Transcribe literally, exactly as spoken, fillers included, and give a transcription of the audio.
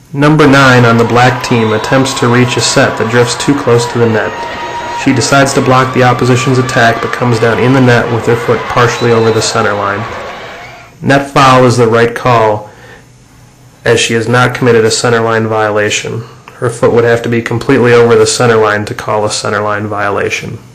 Number nine on the black team attempts to reach a set that drifts too close to the net. She decides to block the opposition's attack but comes down in the net with her foot partially over the center line. Net foul is the right call, as she has not committed a center line violation. Her foot would have to be completely over the center line to call a center line violation.